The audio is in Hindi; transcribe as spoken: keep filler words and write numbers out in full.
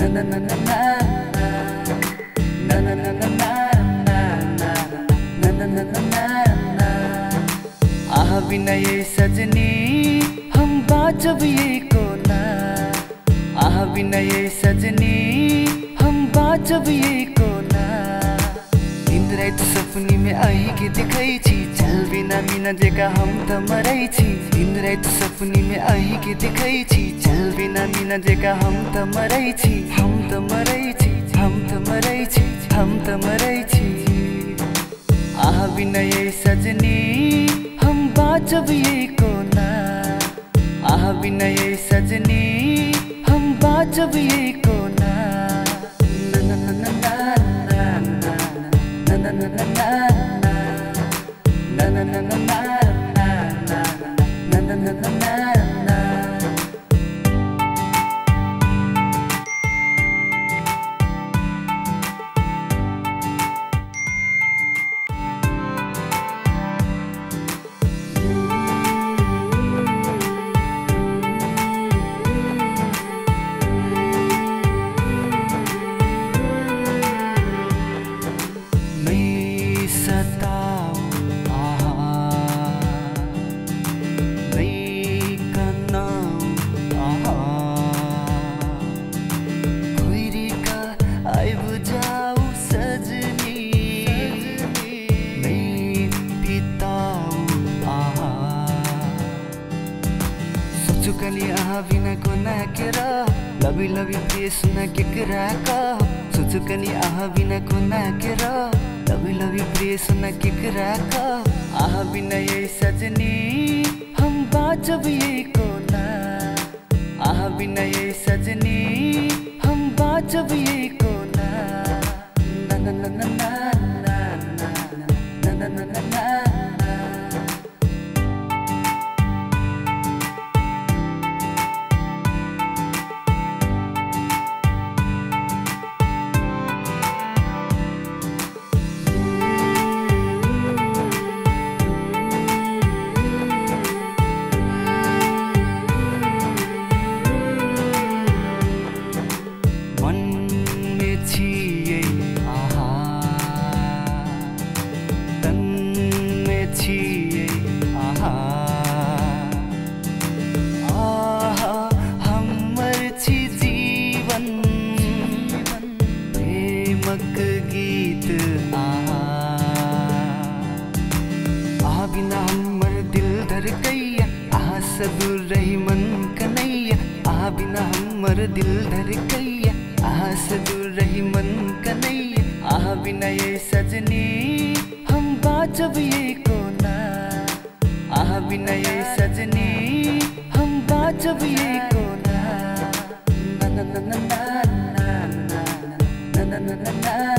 आहा बिना ये सजनी हम बाजब ये को ना, आहा बिना ये सजनी हम बाजब ये को ना। दिन रात सपनी में आई के दिखाई छी, चल बिना बिना जेका हम त मराई छी। दिन रात सपनी में आई के दिखाई छी, चल बिना बिना जेका हम त मराई छी। हम त मराई छी, हम त मराई छी, हम त मराई छी। आहा बिना ये सजनी हम बाजब ये को ना, आहा बिना ये सजनी हम बाजब ये को ना। ना ना ना ना ना ना ना ना ना ना ना ना ना ना ना ना ना ना। सुचुकनी आहा बिना को ना केरा, लवी लवी प्रिय सुना के करा का। सुचुकनी आहा बिना को ना केरा, लवी लवी प्रिय सुना के करा का। आहा बिना ये सजनी हम बाजब ये को ना, आहा बिना ये सजनी हम बाजब ये को ना। ना ना ना ना ना ना ना ना ना ना। गीत आहा आहा बिना हमर दिल धड़कैया, आहा से दूर रही मन कन्हैया। आहा बिना हमर दिल धड़कैया, आहा से दूर रही मन कन्हैया। आहा बिना ये सजनी हम बाजब ये को ना, आहा बिना ये सजनी हम बाजब ये को ना। ना ना ना ना ना ना ना ना ना ना।